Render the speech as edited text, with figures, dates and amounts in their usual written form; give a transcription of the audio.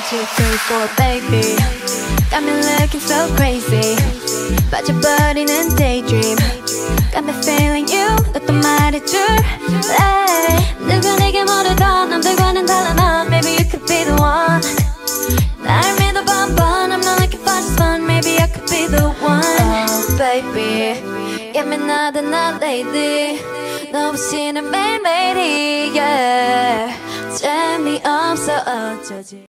2, 3, 4, baby. Got me looking so crazy. 빠져버리는 daydream. Got me feeling you. 너도 말해줄래? 누가 내게 뭐래도 남들과는 달라 넌. Maybe you could be the one. 날 믿어 번번. I'm not looking for just fun. Maybe I could be the one. Oh baby, 예민하던 나 lady. 너 없이는 매일매일이 yeah. 재미없어 어쩌지.